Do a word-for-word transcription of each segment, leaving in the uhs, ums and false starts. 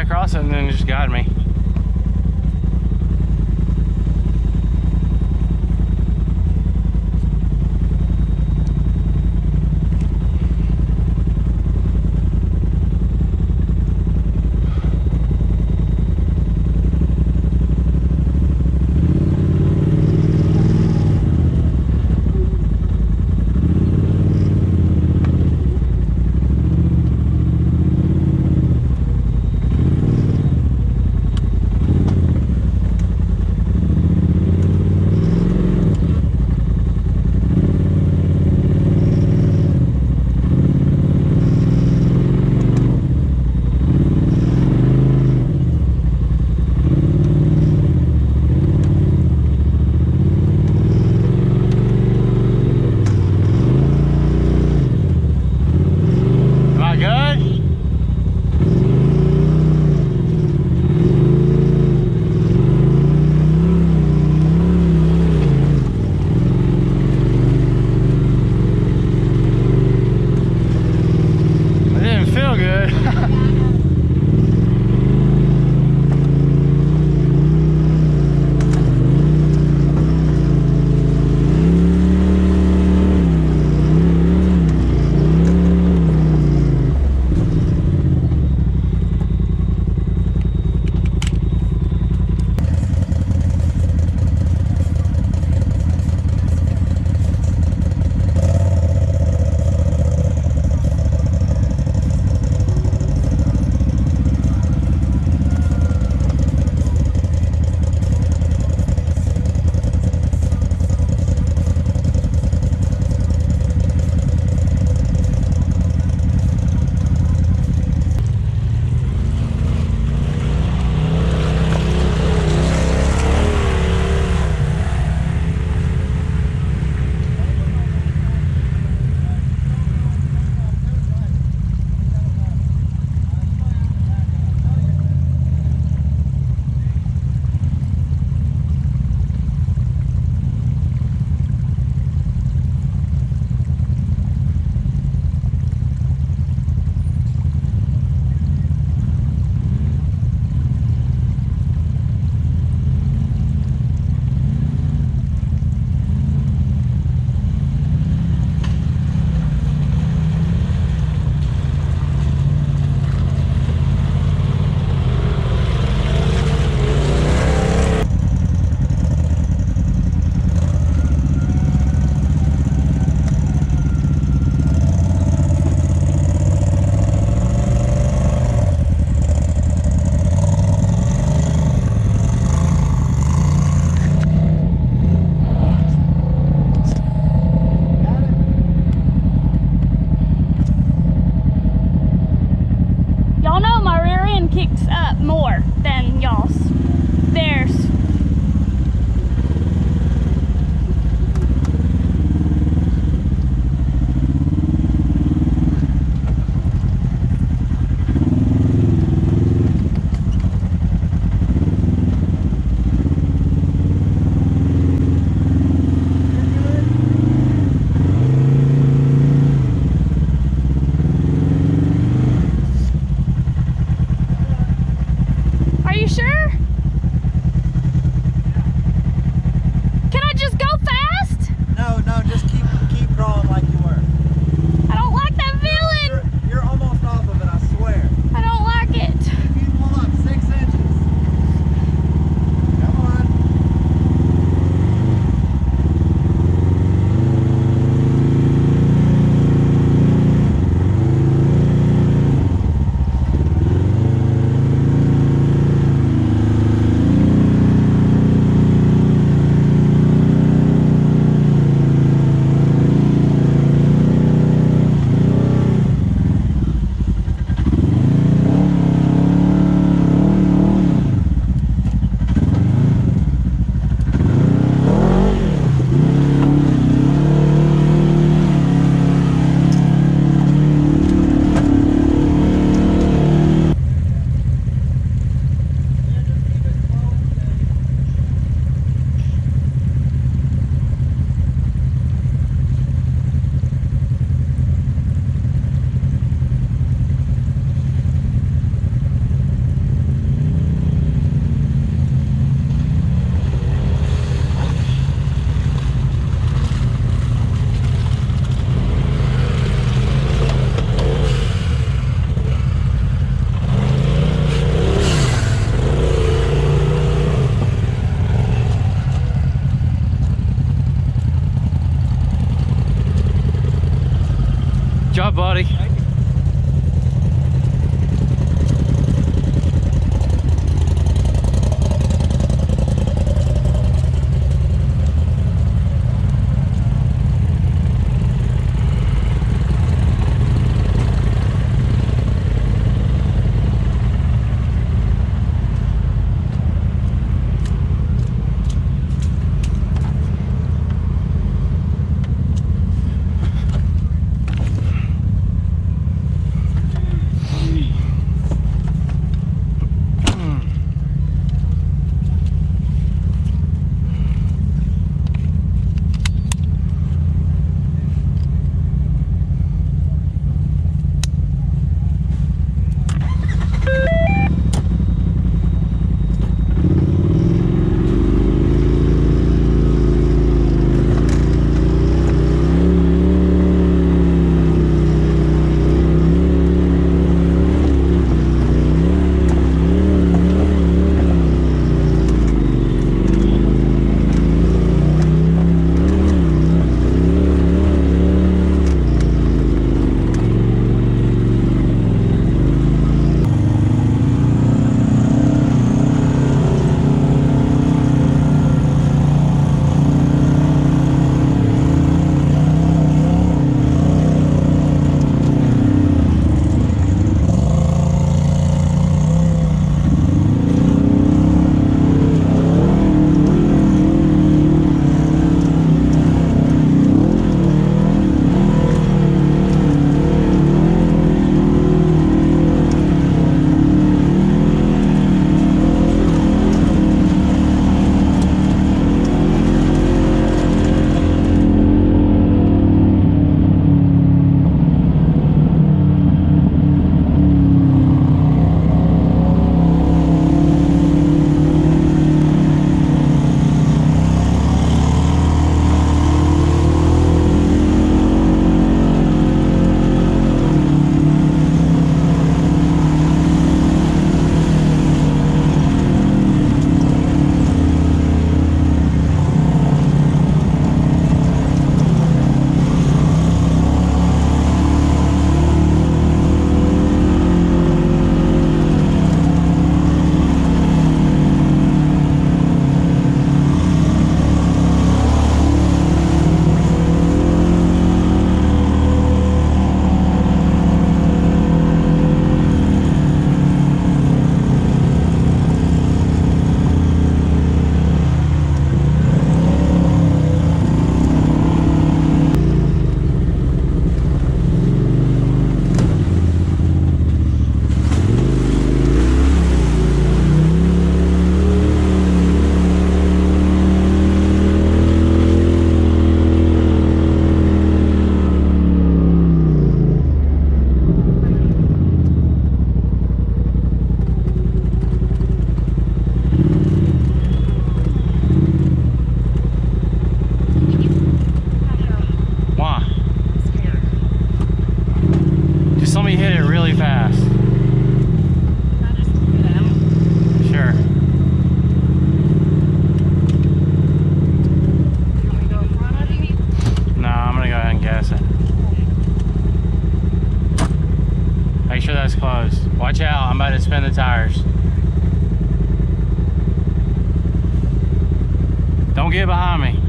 across it and then it just got me. up, buddy? Watch out, I'm about to spin the tires. Don't get behind me.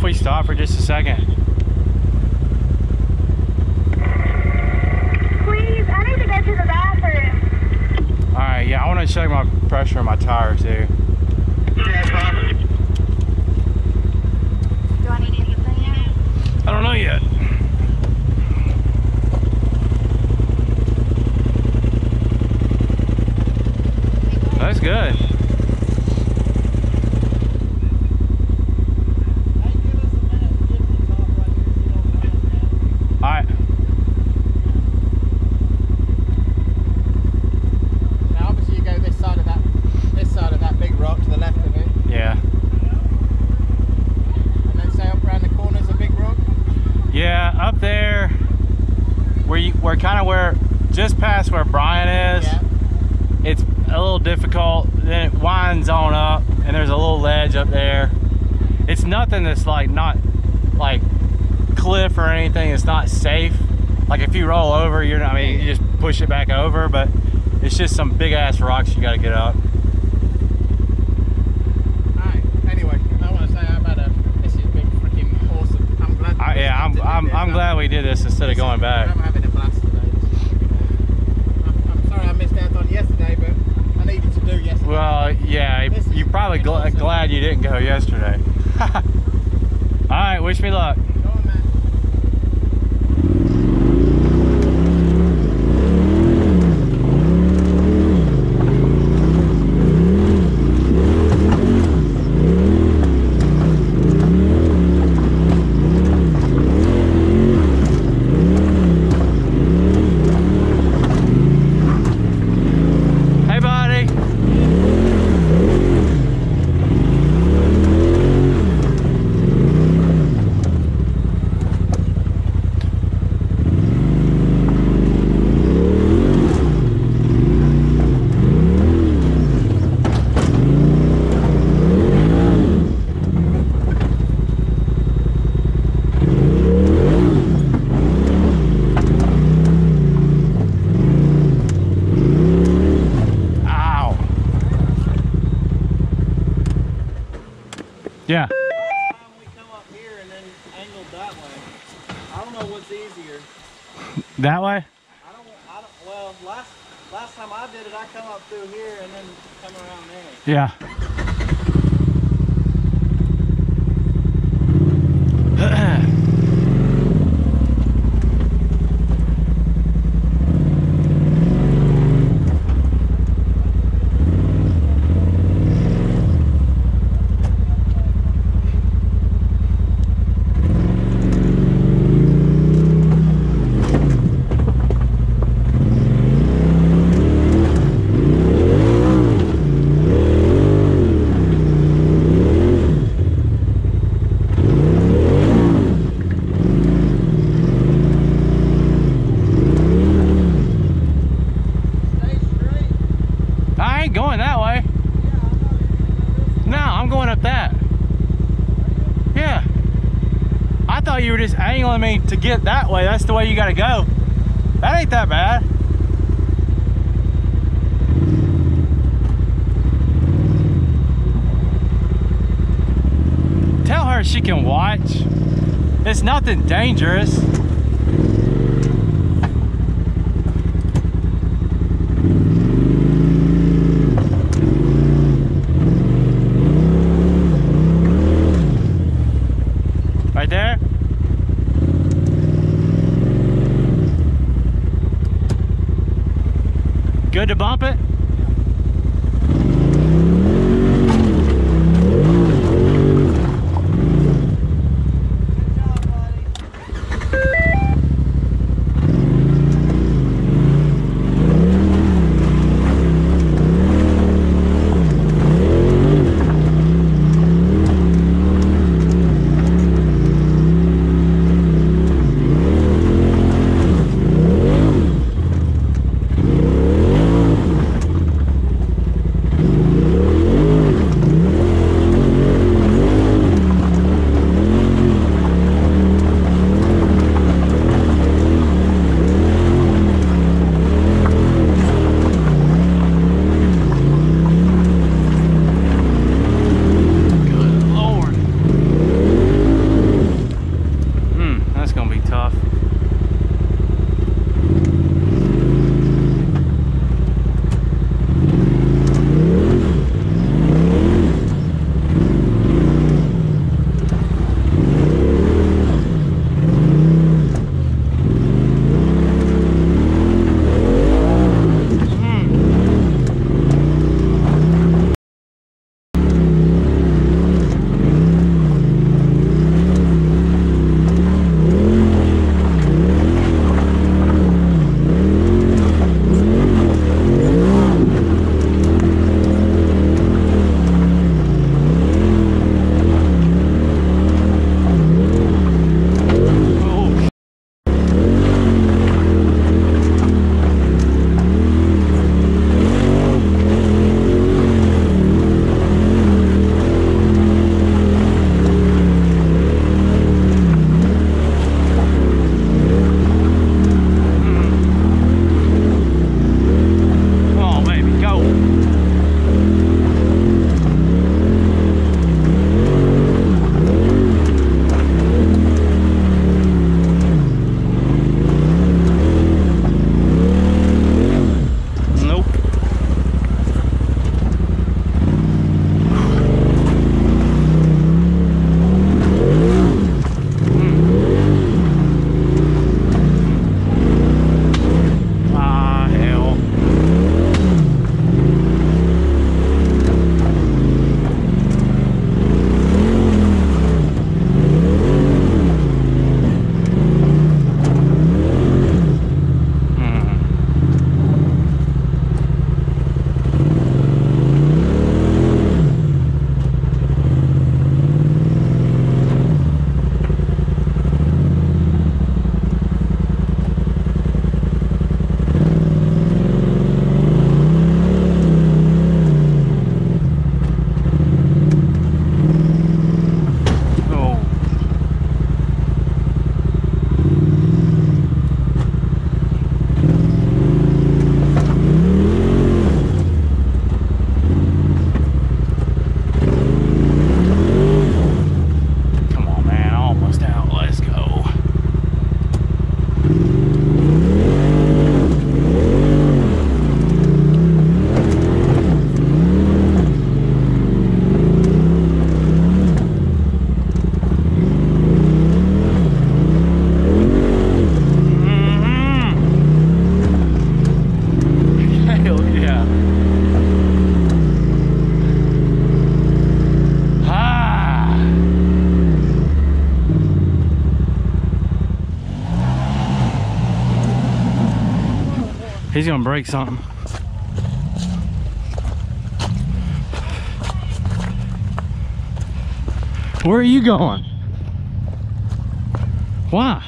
if we stop for just a second? Please, I need to go to the bathroom. Alright, yeah, I want to check my pressure in my tire too. Do I need anything else? I don't know yet. That's good. Alright. Now obviously you go this side of that this side of that big rock to the left of it. Yeah. And then say up around the corners a big rock. Yeah, up there where you we're kind of where just past where Brian is. Yeah. It's a little difficult, then it winds on up and there's a little ledge up there. It's nothing that's like not like cliff or anything. It's not safe. Like if you roll over, you're not, I mean, you just push it back over, but it's just some big ass rocks you got to get up. Alright, anyway, I want to say I've had a, this has been freaking awesome. I'm glad. I, yeah, I'm, I'm, I'm glad we did this instead of going back. I'm having a blast today. I'm, I'm sorry I missed out on yesterday, but I needed to do yesterday. Well, yeah, you're probably gl glad you didn't go yesterday. Alright, wish me luck. Go on, man. Hey, buddy. Ow. Yeah. We come up here and then angled that way. I don't know what's easier. That way? I don't, I don't, well, last, last time I did it, I come up through here and then come around there. Yeah. Stay straight. I ain't going that way. No, I'm going up that. Yeah. I thought you were just angling me to get that way. That's the way you gotta go. That ain't that bad. Tell her she can watch. It's nothing dangerous. Right there. Good to bump it? Good job, buddy. He's gonna break something. Where are you going? Why?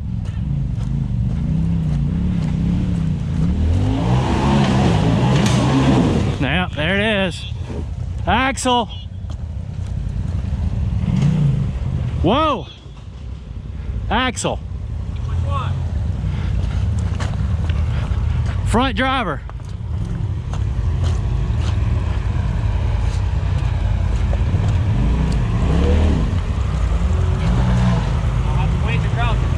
Now, there it is. Axle. Whoa. Axle. Which one? Front driver. I'll have to wait to cross it.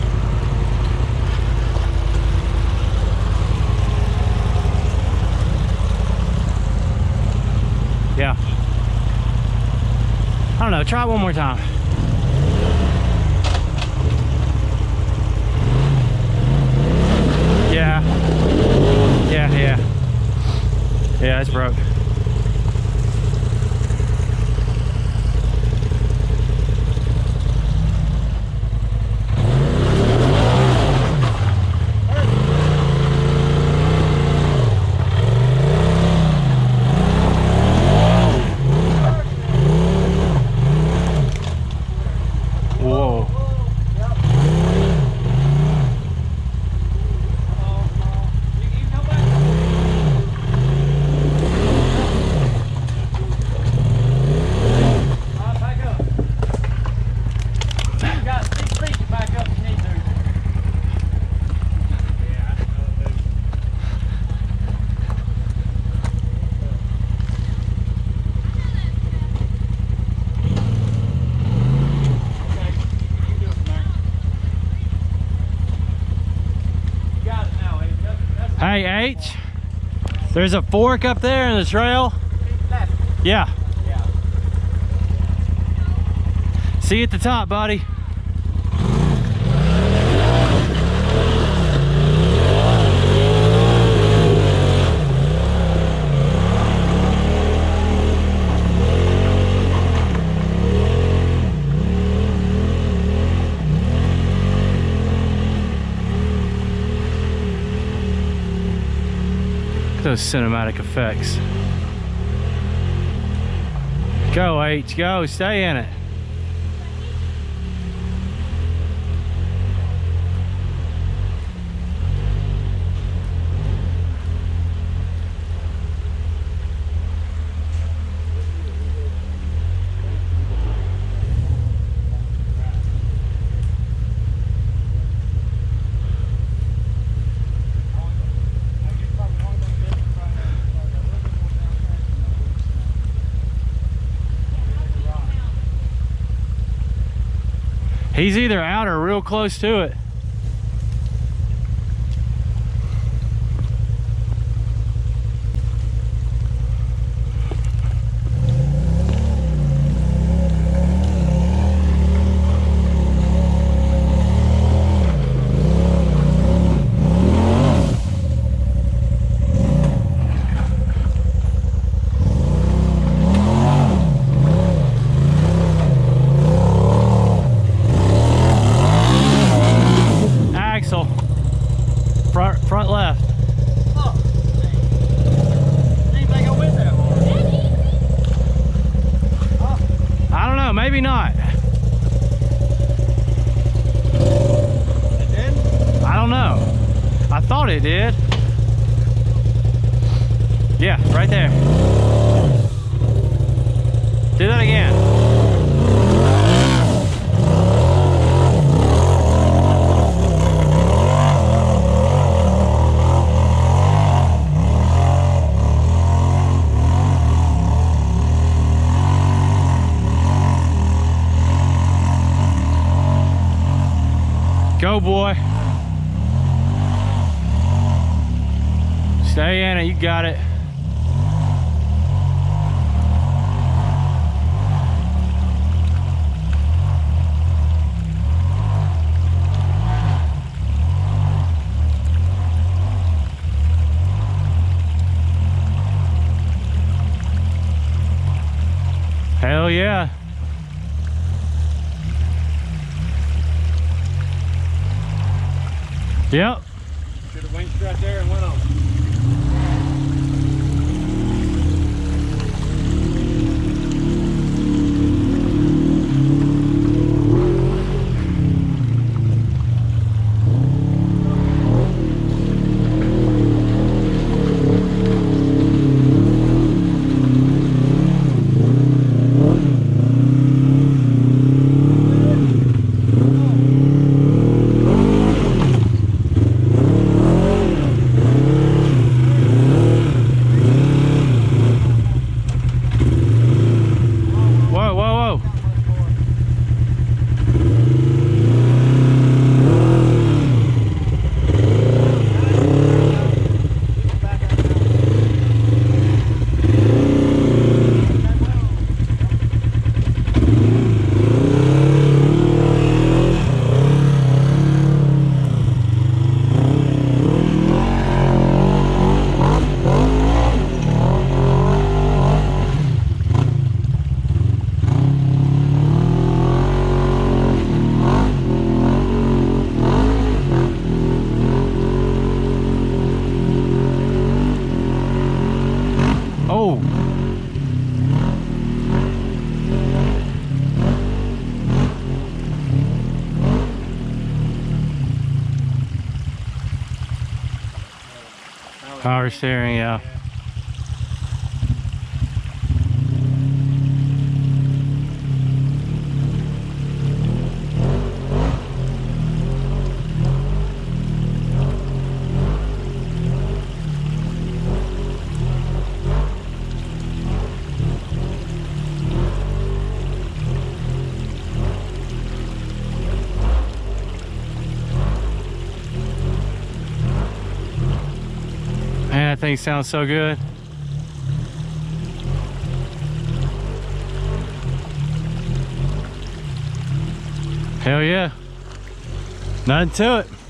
Yeah. I don't know, try it one more time. Yeah. Yeah, yeah. Yeah, it's broke. Whoa. Hey H, there's a fork up there in the trail. Yeah. Yeah. See you at the top, buddy. Those cinematic effects. Go H, go, stay in it. He's either out or real close to it. Front, front left. Oh. Didn't think I went that far. I don't know, maybe not. It did? I don't know. I thought it did. Yeah, right there. Do that again. Go, boy. Stay in it, you got it. Hell yeah. Should Yep. have went right there and went on. Oh. Power steering, yeah. Man, that thing sounds so good. Hell yeah. Nothing to it.